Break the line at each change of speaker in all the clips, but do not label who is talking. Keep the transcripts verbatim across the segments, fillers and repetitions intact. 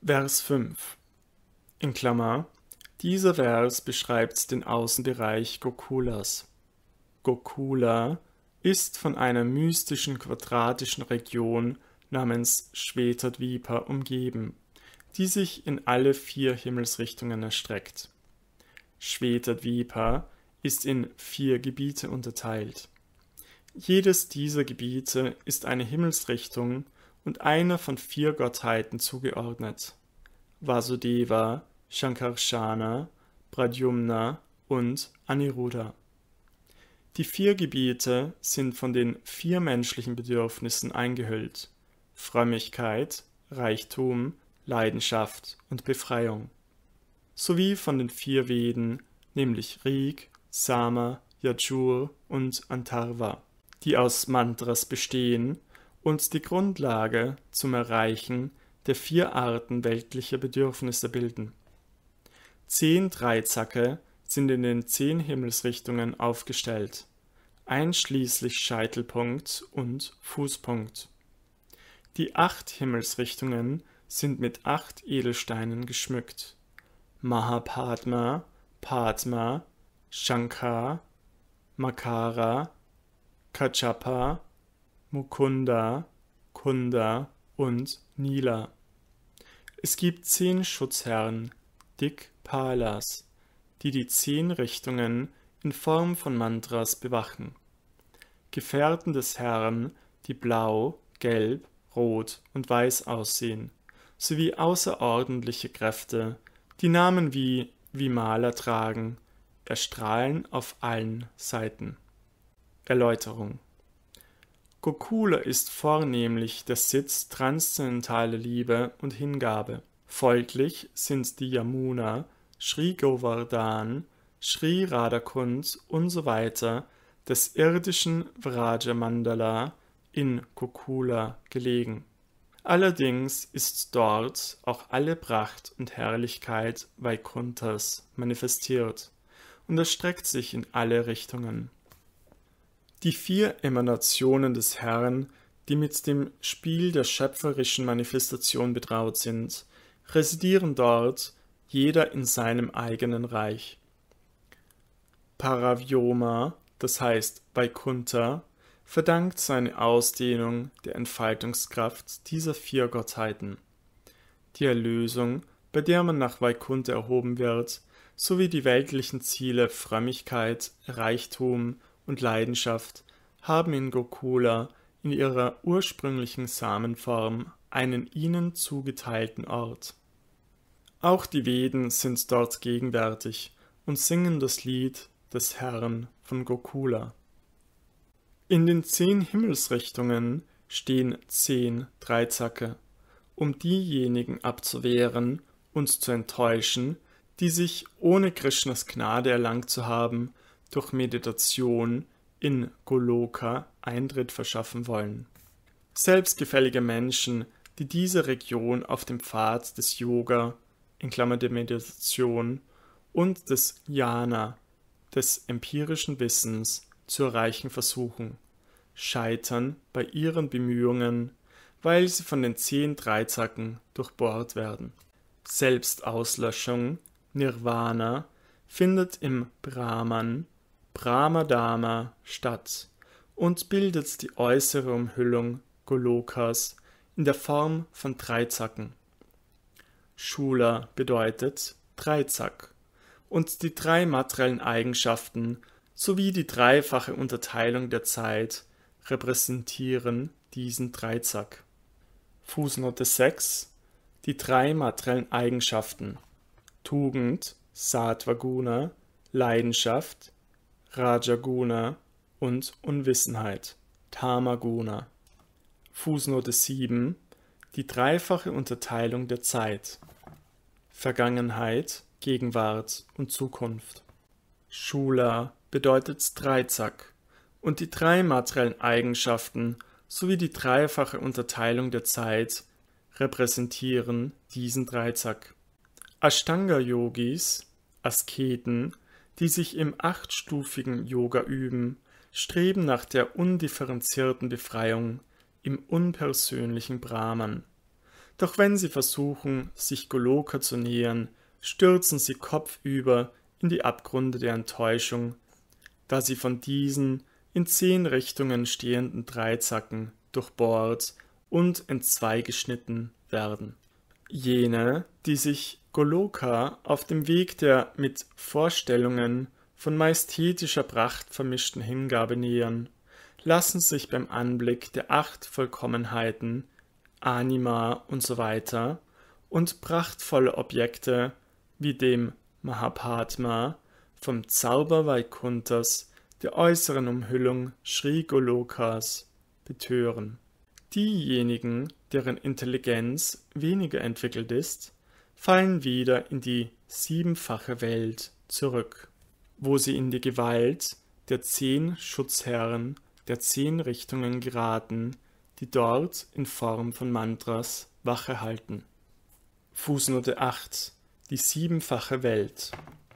Vers fünf in Klammer. Dieser Vers beschreibt den Außenbereich Gokulas. Gokula ist von einer mystischen quadratischen Region namens Shvetadvipa umgeben, die sich in alle vier Himmelsrichtungen erstreckt. Shvetadvipa ist in vier Gebiete unterteilt. Jedes dieser Gebiete ist eine Himmelsrichtung und einer von vier Gottheiten zugeordnet: Vasudeva, Shankarshana, Pradyumna und Aniruddha. Die vier Gebiete sind von den vier menschlichen Bedürfnissen eingehüllt: Frömmigkeit, Reichtum, Leidenschaft und Befreiung, sowie von den vier Veden, nämlich Rig, Sama, Yajur und Antharva, die aus Mantras bestehen und die Grundlage zum Erreichen der vier Arten weltlicher Bedürfnisse bilden. Zehn Dreizacke sind in den zehn Himmelsrichtungen aufgestellt, einschließlich Scheitelpunkt und Fußpunkt. Die acht Himmelsrichtungen sind mit acht Edelsteinen geschmückt: Mahapadma, Padma, Shankha, Makara, Kachapa, Mukunda, Kunda und Nila. Es gibt zehn Schutzherren, Dikpalas, die die zehn Richtungen in Form von Mantras bewachen. Gefährten des Herrn, die blau, gelb, rot und weiß aussehen, sowie außerordentliche Kräfte, die Namen wie Vimala tragen, erstrahlen auf allen Seiten. Erläuterung: Gokula ist vornehmlich der Sitz transzendentaler Liebe und Hingabe. Folglich sind die Yamuna, Sri Govardhan, Sri Radhakund usw. des irdischen Vraja Mandala in Gokula gelegen. Allerdings ist dort auch alle Pracht und Herrlichkeit Vaikunthas manifestiert und erstreckt sich in alle Richtungen. Die vier Emanationen des Herrn, die mit dem Spiel der schöpferischen Manifestation betraut sind, residieren dort, jeder in seinem eigenen Reich. Paravyoma, das heißt Vaikuntha, verdankt seine Ausdehnung der Entfaltungskraft dieser vier Gottheiten. Die Erlösung, bei der man nach Vaikuntha erhoben wird, sowie die weltlichen Ziele Frömmigkeit, Reichtum und Leidenschaft haben in Gokula in ihrer ursprünglichen Samenform einen ihnen zugeteilten Ort. Auch die Veden sind dort gegenwärtig und singen das Lied des Herrn von Gokula. In den zehn Himmelsrichtungen stehen zehn Dreizacke, um diejenigen abzuwehren und zu enttäuschen, die sich, ohne Krishnas Gnade erlangt zu haben, durch Meditation in Goloka Eintritt verschaffen wollen. Selbstgefällige Menschen, die diese Region auf dem Pfad des Yoga, in Klammer der Meditation, und des Jnana, des empirischen Wissens, zu erreichen versuchen, scheitern bei ihren Bemühungen, weil sie von den zehn Dreizacken durchbohrt werden. Selbstauslöschung, Nirvana, findet im Brahman, Brahmadharma statt und bildet die äußere Umhüllung Golokas in der Form von Dreizacken. Shula bedeutet Dreizack, und die drei materiellen Eigenschaften sowie die dreifache Unterteilung der Zeit repräsentieren diesen Dreizack. Fußnote sechs: Die drei materiellen Eigenschaften: Tugend, Sattva-Guna, Leidenschaft, Rajaguna und Unwissenheit, Tamaguna. Fußnote sieben: Die dreifache Unterteilung der Zeit: Vergangenheit, Gegenwart und Zukunft. Shula bedeutet Dreizack, und die drei materiellen Eigenschaften sowie die dreifache Unterteilung der Zeit repräsentieren diesen Dreizack. Ashtanga-Yogis, Asketen, die sich im achtstufigen Yoga üben, streben nach der undifferenzierten Befreiung im unpersönlichen Brahman. Doch wenn sie versuchen, sich Goloka zu nähern, stürzen sie kopfüber in die Abgründe der Enttäuschung, da sie von diesen in zehn Richtungen stehenden Dreizacken durchbohrt und entzweigeschnitten werden. Jene, die sich Goloka auf dem Weg der mit Vorstellungen von majestätischer Pracht vermischten Hingabe nähern, lassen sich beim Anblick der acht Vollkommenheiten, Anima usw. und prachtvolle Objekte wie dem Mahapadma vom Zauber Vaikunthas, der äußeren Umhüllung Sri Golokas, betören. Diejenigen, deren Intelligenz weniger entwickelt ist, fallen wieder in die siebenfache Welt zurück, wo sie in die Gewalt der zehn Schutzherren der zehn Richtungen geraten, die dort in Form von Mantras Wache halten. Fußnote acht. Die siebenfache Welt.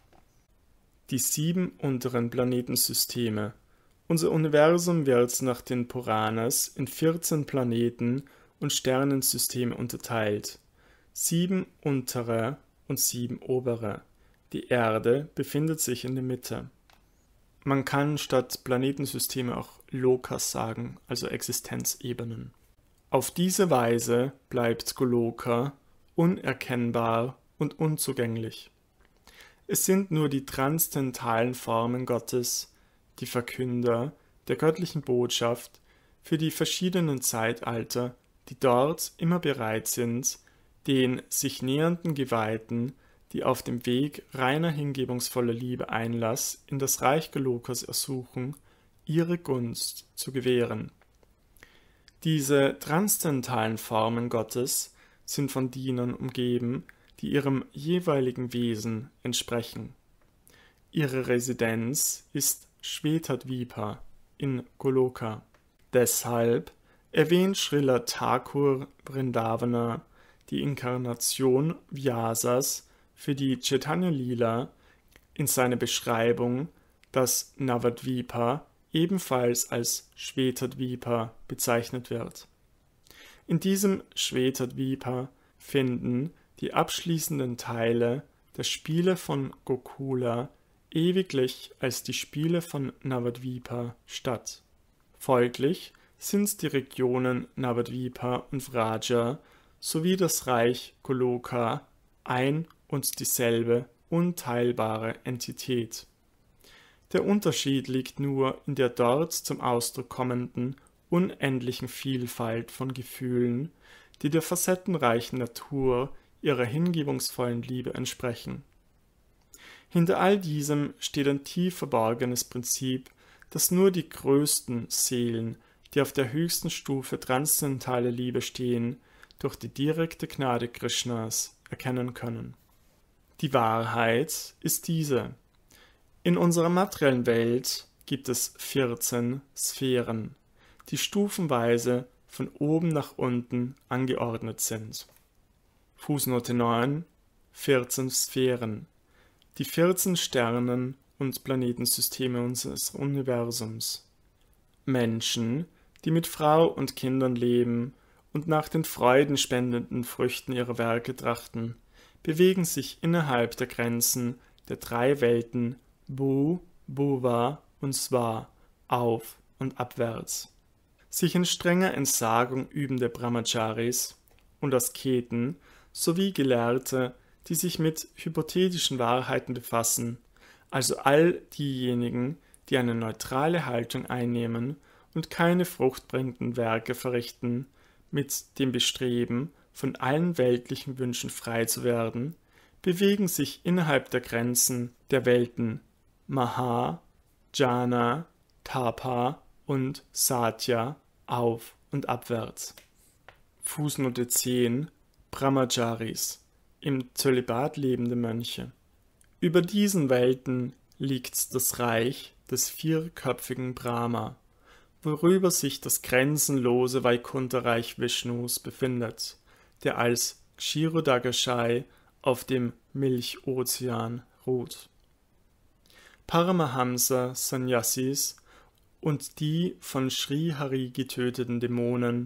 Die sieben unteren Planetensysteme. Unser Universum wird nach den Puranas in vierzehn Planeten und Sternensysteme unterteilt. Sieben untere und sieben obere. Die Erde befindet sich in der Mitte. Man kann statt Planetensysteme auch Lokas sagen, also Existenzebenen. Auf diese Weise bleibt Goloka unerkennbar und unzugänglich. Es sind nur die transzendentalen Formen Gottes, die Verkünder der göttlichen Botschaft für die verschiedenen Zeitalter, die dort immer bereit sind, den sich nähernden Geweihten, die auf dem Weg reiner hingebungsvoller Liebe Einlass in das Reich Golokas ersuchen, ihre Gunst zu gewähren. Diese transzendentalen Formen Gottes sind von Dienern umgeben, die ihrem jeweiligen Wesen entsprechen. Ihre Residenz ist Shvetadvipa in Goloka. Deshalb erwähnt Srila Thakur Vrindavana die Inkarnation Vyasas für die Chaitanya Lila in seiner Beschreibung, dass Navadvipa ebenfalls als Shvetadvipa bezeichnet wird. In diesem Shvetadvipa finden die abschließenden Teile der Spiele von Gokula ewiglich als die Spiele von Navadvipa statt. Folglich sind die Regionen Navadvipa und Vraja sowie das Reich Goloka ein und dieselbe unteilbare Entität. Der Unterschied liegt nur in der dort zum Ausdruck kommenden unendlichen Vielfalt von Gefühlen, die der facettenreichen Natur ihrer hingebungsvollen Liebe entsprechen. Hinter all diesem steht ein tief verborgenes Prinzip, das nur die größten Seelen, die auf der höchsten Stufe transzendentale Liebe stehen, durch die direkte Gnade Krishnas erkennen können. Die Wahrheit ist diese: In unserer materiellen Welt gibt es vierzehn Sphären, die stufenweise von oben nach unten angeordnet sind. Fußnote neun. vierzehn Sphären. Die vierzehn Sternen und Planetensysteme unseres Universums. Menschen, die mit Frau und Kindern leben und nach den freudenspendenden Früchten ihrer Werke trachten, bewegen sich innerhalb der Grenzen der drei Welten Bhu, Bhuva und Sva auf und abwärts. Sich in strenger Entsagung übende Brahmacharis und Asketen sowie Gelehrte, die sich mit hypothetischen Wahrheiten befassen, also all diejenigen, die eine neutrale Haltung einnehmen und keine fruchtbringenden Werke verrichten, mit dem Bestreben, von allen weltlichen Wünschen frei zu werden, bewegen sich innerhalb der Grenzen der Welten Maha, Jhana, Tapa und Satya auf und abwärts. Fußnote zehn. Brahmacharis, im Zölibat lebende Mönche. Über diesen Welten liegt das Reich des vierköpfigen Brahma, worüber sich das grenzenlose Vaikuntha-Reich Vishnus befindet, der als Kshirodakashai auf dem Milchozean ruht. Paramahamsa Sannyasis und die von Sri Hari getöteten Dämonen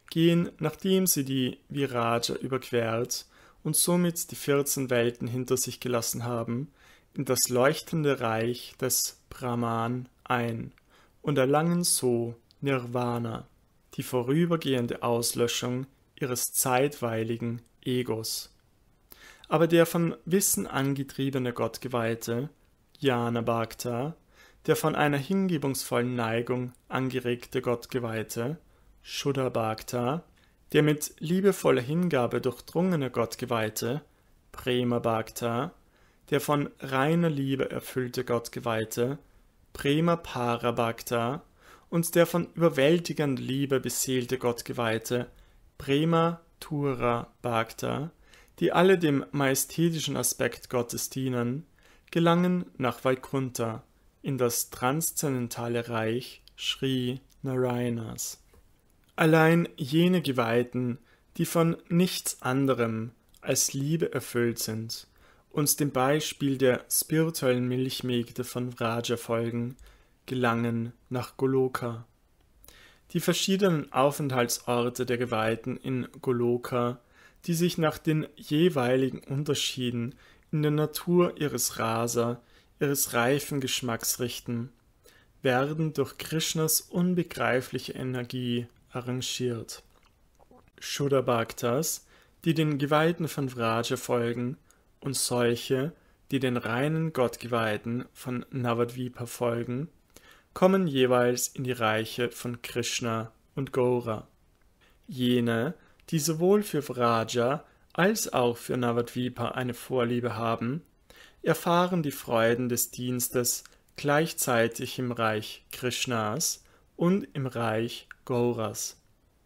gehen, nachdem sie die Viraja überquert und somit die vierzehn Welten hinter sich gelassen haben, in das leuchtende Reich des Brahman ein und erlangen so Nirvana, die vorübergehende Auslöschung ihres zeitweiligen Egos. Aber der von Wissen angetriebene Gottgeweihte, Jnana Bhakta, der von einer hingebungsvollen Neigung angeregte Gottgeweihte, Shuddha Bhakta, der mit liebevoller Hingabe durchdrungene Gottgeweihte, Prema Bhakta, der von reiner Liebe erfüllte Gottgeweihte, Prema Para Bhakta, und der von überwältigender Liebe beseelte Gottgeweihte, Prema Thura Bhakta, die alle dem majestätischen Aspekt Gottes dienen, gelangen nach Vaikuntha, in das transzendentale Reich Sri Narayanas. Allein jene Geweihten, die von nichts anderem als Liebe erfüllt sind, uns dem Beispiel der spirituellen Milchmägde von Vraja folgen, gelangen nach Goloka. Die verschiedenen Aufenthaltsorte der Geweihten in Goloka, die sich nach den jeweiligen Unterschieden in der Natur ihres Rasa, ihres reifen Geschmacks richten, werden durch Krishnas unbegreifliche Energie arrangiert. Shuddha Bhaktas, die den Geweihten von Vraja folgen, und solche, die den reinen Gottgeweihten von Navadvipa folgen, kommen jeweils in die Reiche von Krishna und Gaura. Jene, die sowohl für Vraja als auch für Navadvipa eine Vorliebe haben, erfahren die Freuden des Dienstes gleichzeitig im Reich Krishnas und im Reich Gauras.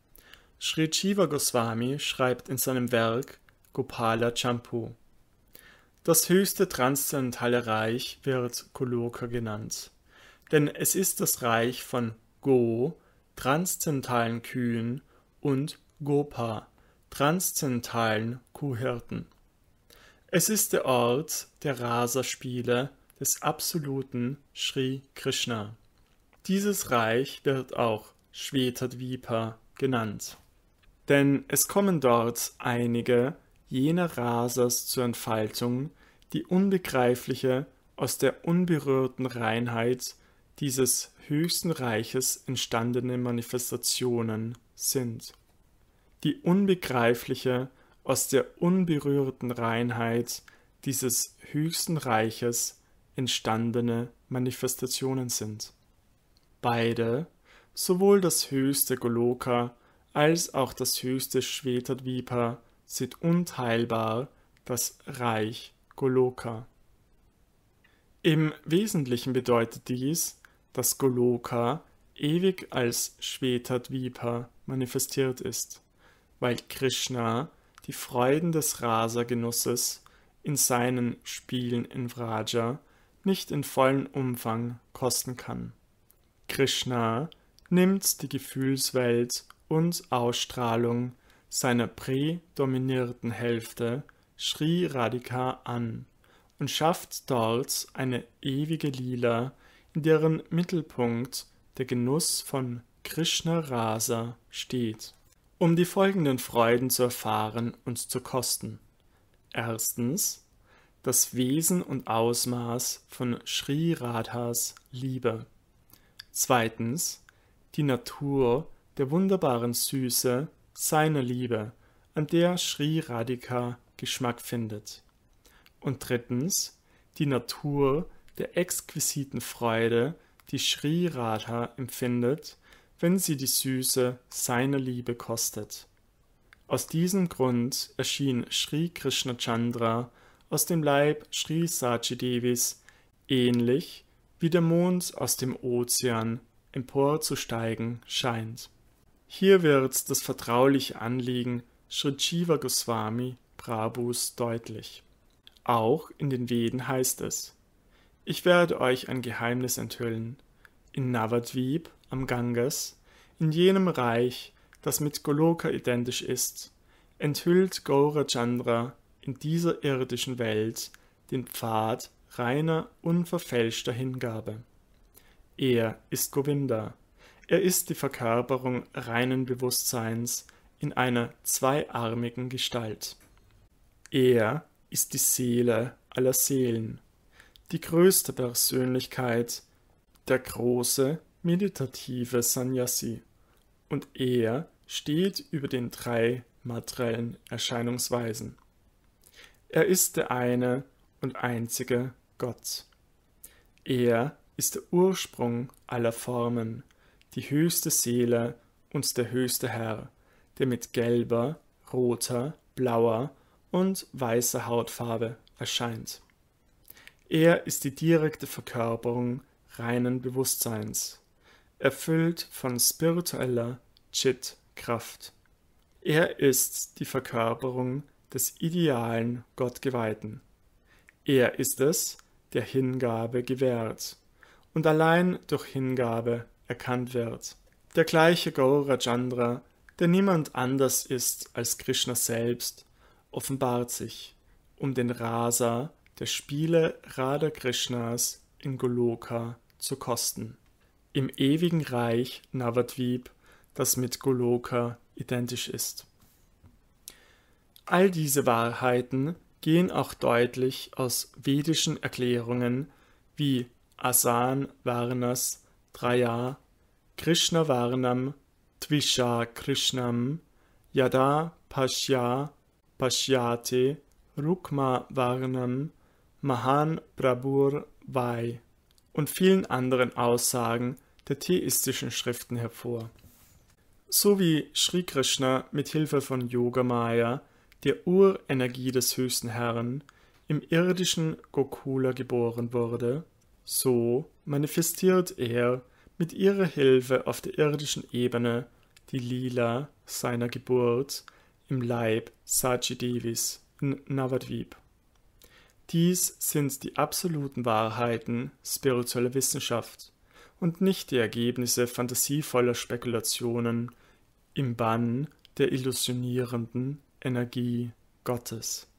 Sri Jiva Goswami schreibt in seinem Werk Gopala Champu: Das höchste transzendentale Reich wird Goloka genannt, denn es ist das Reich von Go, transzendentalen Kühen, und Gopa, transzendentalen Kuhhirten. Es ist der Ort der Rasa-Spiele des absoluten Sri Krishna. Dieses Reich wird auch Shvetadvipa genannt, denn es kommen dort einige jener Rasas zur Entfaltung, die unbegreifliche, aus der unberührten Reinheit dieses höchsten Reiches entstandene Manifestationen sind. Die unbegreifliche, aus der unberührten Reinheit dieses höchsten Reiches entstandene Manifestationen sind. Beide, sowohl das höchste Goloka als auch das höchste Shvetadvipa, sind unteilbar das Reich Goloka. Im Wesentlichen bedeutet dies, dass Goloka ewig als Shvetadvipa manifestiert ist, weil Krishna die Freuden des Rasa-Genusses in seinen Spielen in Vraja nicht in vollem Umfang kosten kann. Krishna nimmt die Gefühlswelt und Ausstrahlung seiner prädominierten Hälfte Sri Radhika an und schafft dort eine ewige Lila, in deren Mittelpunkt der Genuss von Krishna Rasa steht. Um die folgenden Freuden zu erfahren und zu kosten: Erstens, das Wesen und Ausmaß von Sri Radhas Liebe. Zweitens, die Natur der wunderbaren Süße seiner Liebe, an der Sri Radhika Geschmack findet. Und drittens, die Natur der exquisiten Freude, die Sri Radha empfindet, wenn sie die Süße seiner Liebe kostet. Aus diesem Grund erschien Sri Krishna Chandra aus dem Leib Sri Sachi Devis ähnlich wie der Mond aus dem Ozean emporzusteigen scheint. Hier wird das vertrauliche Anliegen Sri Jiva Goswami Prabhus deutlich. Auch in den Veden heißt es: Ich werde euch ein Geheimnis enthüllen. In Navadvip am Ganges, in jenem Reich, das mit Goloka identisch ist, enthüllt Gaura Chandra in dieser irdischen Welt den Pfad reiner, unverfälschter Hingabe. Er ist Govinda. Er ist die Verkörperung reinen Bewusstseins in einer zweiarmigen Gestalt. Er ist die Seele aller Seelen, die größte Persönlichkeit, der große, meditative Sannyasi, und er steht über den drei materiellen Erscheinungsweisen. Er ist der eine und einzige Gott. Er ist der Ursprung aller Formen, die höchste Seele und der höchste Herr, der mit gelber, roter, blauer und weißer Hautfarbe erscheint. Er ist die direkte Verkörperung reinen Bewusstseins, erfüllt von spiritueller Chit-Kraft. Er ist die Verkörperung des idealen Gottgeweihten. Er ist es, der Hingabe gewährt und allein durch Hingabe erkannt wird. Der gleiche Gaura Chandra, der niemand anders ist als Krishna selbst, offenbart sich, um den Rasa der Spiele Radha Krishnas in Goloka zu kosten. Im ewigen Reich Navadvip, das mit Goloka identisch ist. All diese Wahrheiten gehen auch deutlich aus vedischen Erklärungen wie Asan Varnas Traya, Krishna Varnam, Tvisha Krishnam, Yada Pashya Pashyate, Rukma Varnam, Mahan Prabhur Vai und vielen anderen Aussagen der theistischen Schriften hervor. So wie Sri Krishna mit Hilfe von Yogamaya, der Urenergie des höchsten Herrn, im irdischen Gokula geboren wurde, so manifestiert er mit ihrer Hilfe auf der irdischen Ebene die Lila seiner Geburt im Leib Sachi Devis in Navadvip. Dies sind die absoluten Wahrheiten spiritueller Wissenschaft und nicht die Ergebnisse fantasievoller Spekulationen im Bann der illusionierenden Energie Gottes.